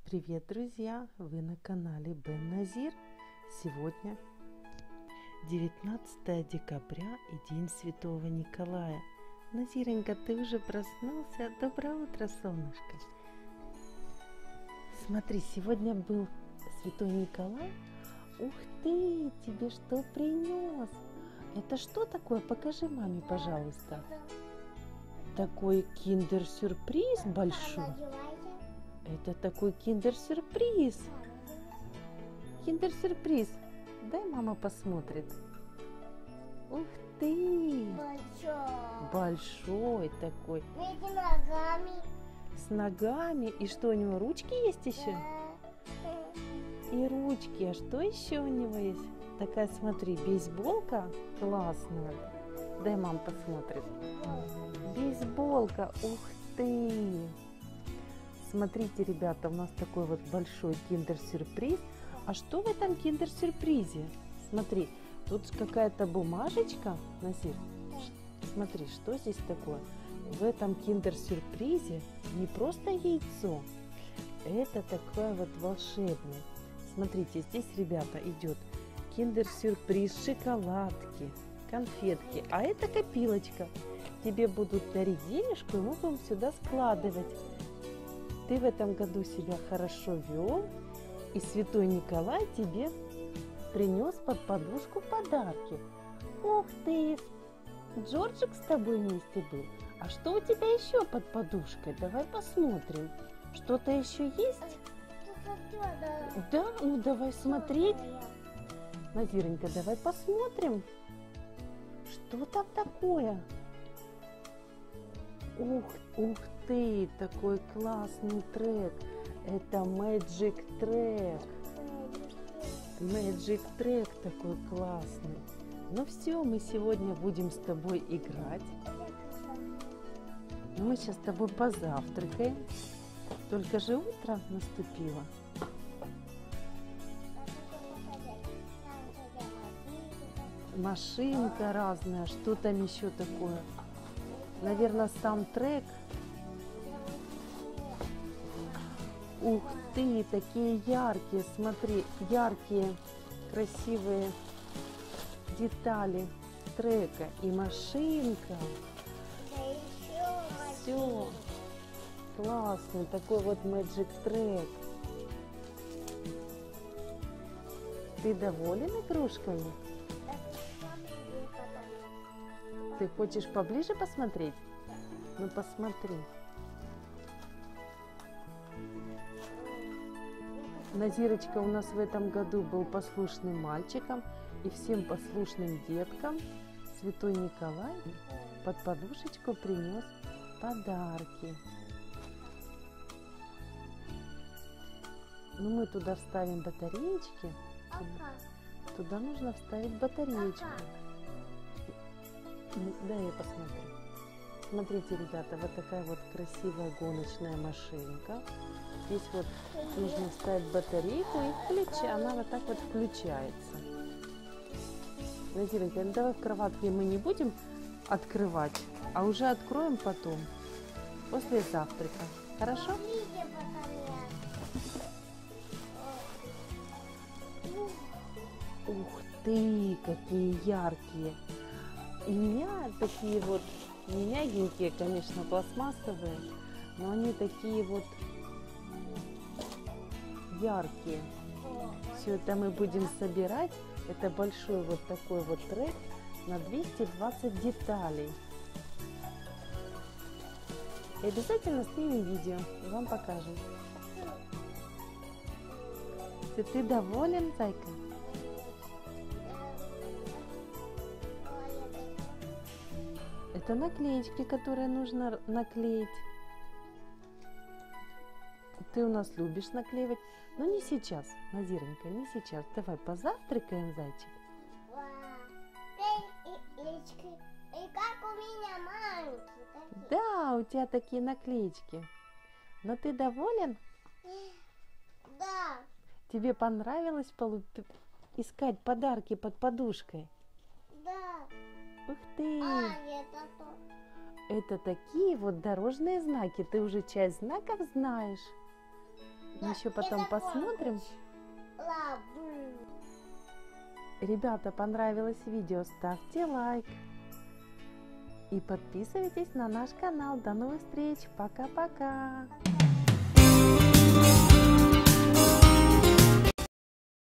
Привет, друзья! Вы на канале Бен Назир. Сегодня 19 декабря и День Святого Николая. Назиренька, ты уже проснулся? Доброе утро, солнышко! Смотри, сегодня был Святой Николай. Ух ты! Тебе что принес? Это что такое? Покажи маме, пожалуйста. Такой киндер-сюрприз большой. Это такой киндер-сюрприз. Киндер-сюрприз. Дай мама посмотрит. Ух ты! Большой такой. С ногами. С ногами. И что, у него ручки есть еще? И ручки. А что еще у него есть? Такая, смотри, бейсболка классная. Дай мама посмотрит. Бейсболка. Ух ты! Смотрите, ребята, у нас такой вот большой киндер-сюрприз. А что в этом киндер-сюрпризе? Смотри, тут какая-то бумажечка. Назир, смотри, что здесь такое? В этом киндер-сюрпризе не просто яйцо. Это такое вот волшебное. Смотрите, здесь, ребята, идет киндер-сюрприз, шоколадки, конфетки. А это копилочка. Тебе будут дарить денежку, и мы будем сюда складывать. Ты в этом году себя хорошо вел, и Святой Николай тебе принес под подушку подарки. Ух ты! Джорджик с тобой вместе был. А что у тебя еще под подушкой? Давай посмотрим. Что-то еще есть? Да? Ну давай смотреть. Назиренька, давай посмотрим. Что там такое? Ух ты, такой классный трек. Это Magic Track. Magic Track такой классный. Ну все, мы сегодня будем с тобой играть. Мы сейчас с тобой позавтракаем. Только же утро наступило. Машинка разная. Что там еще такое? Наверное, сам трек. Ух ты, такие яркие, смотри, яркие, красивые детали трека и машинка. Все, классный такой вот Magic Track. Ты доволен игрушками? Ты хочешь поближе посмотреть? Ну посмотри. Назирочка у нас в этом году был послушным мальчиком, и всем послушным деткам Святой Николай под подушечку принес подарки. Ну мы туда вставим батареечки. Туда нужно вставить батареечку. Дай я посмотрю. Смотрите, ребята, вот такая вот красивая гоночная машинка. Здесь вот нужно вставить батарейку и она вот так вот включается. Назиренька, ну давай в кроватке мы не будем открывать, а уже откроем потом, после завтрака. Хорошо? Ух ты, какие яркие! И меня такие вот, не мягенькие, конечно, пластмассовые, но они такие вот яркие. Все это мы будем собирать. Это большой вот такой вот трек на 220 деталей. И обязательно снимем видео и вам покажем. Ты доволен, зайка? Это наклеечки, которые нужно наклеить. Ты у нас любишь наклеивать, но не сейчас, Назиренька, не сейчас. Давай позавтракаем, зайчик. И как у меня маленькие. Да, у тебя такие наклеечки. Но ты доволен? Да. Тебе понравилось искать подарки под подушкой? Да. Ух ты! Это то. Это такие вот дорожные знаки. Ты уже часть знаков знаешь? Мы еще потом посмотрим. Лабу. Ребята, понравилось видео, ставьте лайк. И подписывайтесь на наш канал. До новых встреч. Пока-пока.